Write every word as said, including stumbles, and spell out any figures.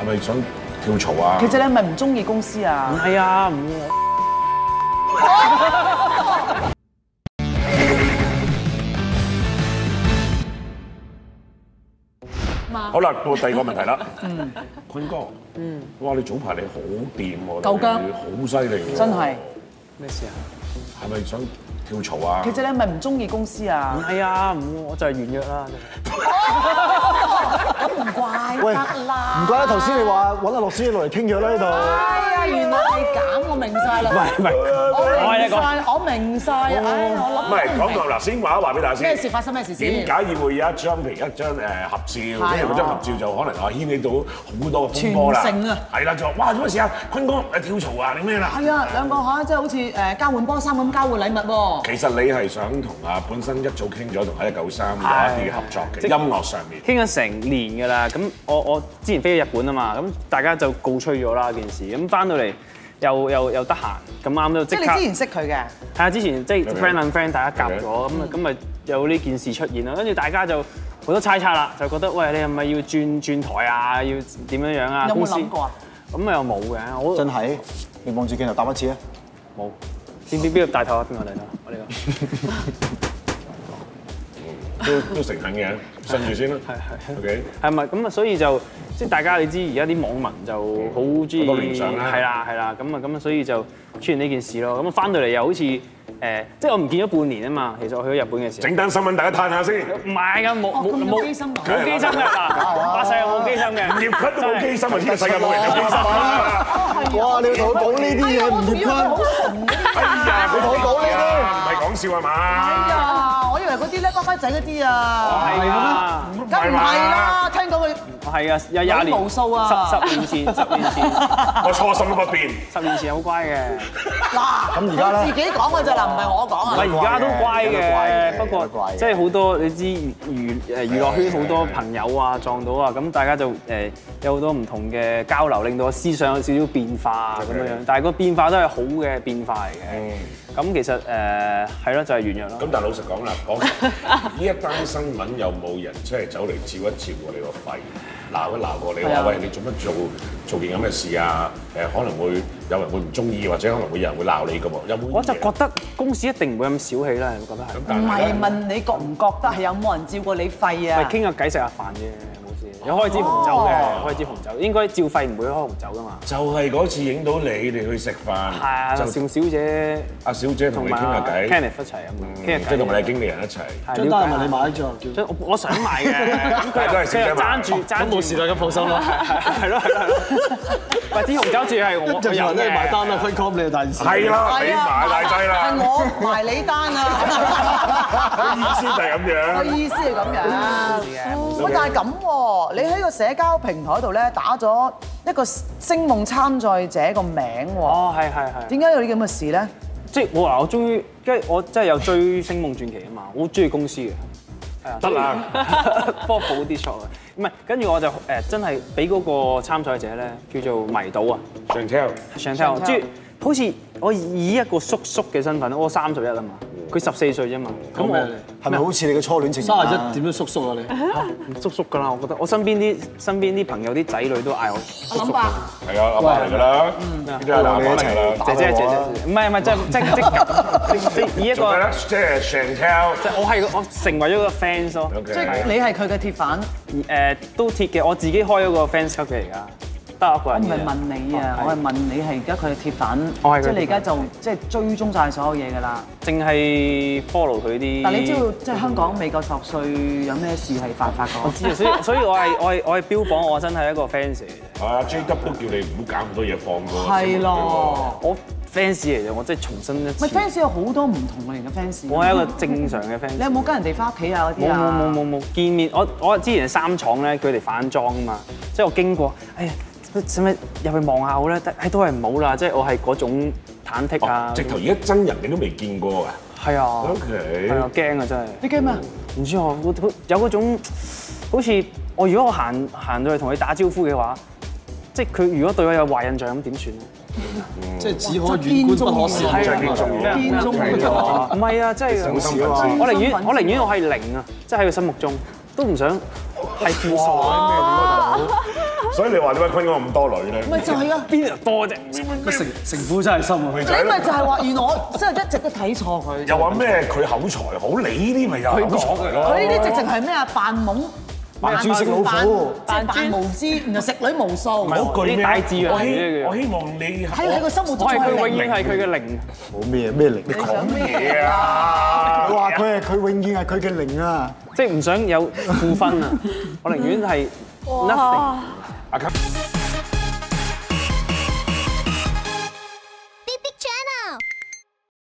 係咪想跳槽啊？ 其實你係咪唔中意公司啊？ 唔係啊，唔。 好啦，到第二個問題啦。嗯，坤哥，嗯，哇！你早排你好掂喎， 夠姜， 好犀利喎。 真係。 咩事啊？ 係咪想跳槽啊？ 其實你係咪唔中意公司啊？ 唔係啊，唔我就係完約啦。 咁唔怪喂， 得啦。 唔怪得頭先你話揾阿樂師落嚟傾咗啦呢度。 哎呀，原來係咁，我明晒啦。 唔係唔係， 我明晒，我明晒。唉，我諗。 唔係講到嗱，先話一話俾大家先。 咩事發生咩事先？ 點解要會有一張譬如一張誒合照？跟住嗰張合照就可能話牽起到好多風波啦。 全城啊！ 係啦，就話哇做乜事啊？坤哥誒跳槽啊？你咩啦？ 係啊，兩個嚇即係好似誒交換波衫咁交換禮物喎。 其實你係想同啊本身一早傾咗同一九三有一啲嘅合作嘅音樂上面。 傾咗成年㗎啦，咁我我之前飛去日本啊嘛，咁大家就告吹咗啦件事，咁翻到嚟又又又得閒，咁啱都即刻。 即係你之前識佢嘅？ 係啊，之前即係 friend and friend 大家夾咗，咁啊咁咪有呢件事出現啦，跟住大家就好多猜測啦，就覺得喂你係咪要轉轉台啊？要點樣樣啊？ 有冇諗過啊？ 咁又冇嘅，我真係，你望住鏡頭答一次啊！ 冇。邊邊邊個大頭啊？邊個大頭？我呢個。 都都誠懇嘅，信住先啦。 係係。 OK。 係咪咁啊？所以就即係大家你知而家啲網民就好中意。 好多聯想啦。 係啦係啦，咁啊咁啊，所以就出現呢件事咯。咁啊翻到嚟又好似誒，即係我唔見咗半年啊嘛。其實我去咗日本嘅時候。 整單新聞大家睇下先。 唔係㗎，冇冇冇機心冇機心㗎嗱，發誓冇機心嘅。 吳業坤都冇機心啊！呢個世界冇人有機心啊！ 哇！你要同佢講呢啲嘢，吳業坤。 哎呀，佢同佢講呢啲，唔係講笑係嘛？ 哎呀，我以為嗰啲咧乖乖仔嗰啲啊。 係啊， 梗唔係啦，聽講佢。 係啊，有廿年無數啊！ 十十年前，十年前， 我初心都不變。 十年前好乖嘅。 嗱， 咁而家咧？ 自己講嘅咋嗱，唔係我講啊。 唔係而家都乖嘅，不過乖嘅即係好多你知娛誒娛樂圈好多朋友啊撞到啊，咁大家就誒有好多唔同嘅交流，令到個思想有少少變化咁樣樣。但係個變化都係好嘅變化嚟嘅。咁其實誒係咯，就係原樣咯。 咁但係老實講啦，講呢一單新聞有冇人即係走嚟照一照過你個肺，鬧一鬧過你話喂你做乜做做件咁嘅事啊？誒可能會有人會唔中意，或者可能會有人會鬧你㗎喎。有冇？ 我就覺得公司一定唔會咁小氣啦，你覺得係？ 唔係問你覺唔覺得係有冇人照過你肺啊？ 係傾下偈食下飯啫。有開支紅酒嘅，開支紅酒應該照肺唔會開紅酒噶嘛。 就係嗰次影到你哋去食飯， 係啊，邵小姐、 阿小姐同你傾下偈 ，Kenneth 一齊咁樣，傾下偈， 即係同埋你經理人一齊。 張單係咪你買咗？ 即係我我想買嘅，咁佢都係小姐買爭住爭住冇事啦，咁放心啦。係咯係咯。喂，啲紅酒住係我就有人都係埋單啦， 嘅。 分 com 你係大事。 係啦，你買大劑啦。 係我埋你單啊！ 意思就係咁樣。 個意思係咁樣。喂，但係咁喎，你喺個社交平台度咧打咗一個星夢參賽者個名喎。 哦，係係係。 點解有啲咁嘅事咧？ 即係我嗱，我終於，即係我真係有追《星夢傳奇》啊嘛，我好中意公司嘅。係啊， 得啦， 幫我補啲錯啊！唔係，跟住我就誒真係俾嗰個參賽者咧叫做迷倒啊 Chantel Chantel，即係好似我以一個叔叔嘅身份，我三十一啊嘛，佢十四歲啫嘛，咁我係咪好似你嘅初戀情人？ 三十一點樣叔叔啊你？ 叔叔㗎啦，我覺得我身邊啲身邊啲朋友啲仔女都嗌我叔叔。 諗法係啊，阿爸嚟㗎啦，呢啲係阿爸嚟㗎啦。 姐姐姐姐，唔係唔係，即係即係即係即以一個做咩咧？即係 Chantel， 即係我係我成為咗個 fans 咯。 即係你係佢嘅鐵粉。 誒都鐵嘅，我自己開咗個 fans club 嘅而家，得我一個人嘅。 我唔係問你啊，我係問你係而家佢嘅鐵粉， 我係佢即係你而家就即係追蹤晒所有嘢㗎啦。 淨係 follow 佢啲。 但你知道即係香港未夠十歲有咩事係犯法㗎？ 我知啊，所以所以我係我係我係標榜我真係一個 fans 嚟嘅。 啊 J W 都叫你唔好搞咁多嘢放過。 係咯， 我 fans 嚟嘅，我即係重新一次。 咪 fans 有好多唔同類型嘅 fans。 我係一個正常嘅 fans。 你有冇跟人哋翻屋企啊嗰啲冇啊？ 冇冇冇冇見面，我我之前三廠咧，佢哋反裝啊嘛，即係我經過，哎呀，使唔使入去望下好咧？誒都係唔好啦，即係我係嗰種忐忑啊。 直頭而家真人你都未見過㗎。 係啊。 OK。 係啊，驚啊真係。 你驚咩？ 唔知啊，好好有嗰種好似我如果我行行到去同佢打招呼嘅話，即係佢如果對我有壞印象咁點算咧？ 即係只可遠觀不可視。 係啊， 見中見中唔係啊，真係小心粉絲我寧願我寧願我係零啊，即係喺佢心目中都唔想係負數啊。 所以你話點解坤哥咁多女咧？ 咪就係啊！ 邊度多啫？ 個城城府真係深啊！ 你咪就係話，原來我真係一直都睇錯佢。 又話咩佢口才好，你呢啲咪又係口才咯？ 佢呢啲直情係咩啊？扮懵。 扮豬食老虎， 即係扮無知，然後食女無數。 嗰句咩？ 大自然我希嘅我希望你喺喺個生活中我係佢永係遠係佢嘅零。 冇咩咩零， 你講乜嘢啊？ 我話佢係佢永遠係佢嘅零啊！ 即係唔想有負分啊！我寧願係 nothing。 阿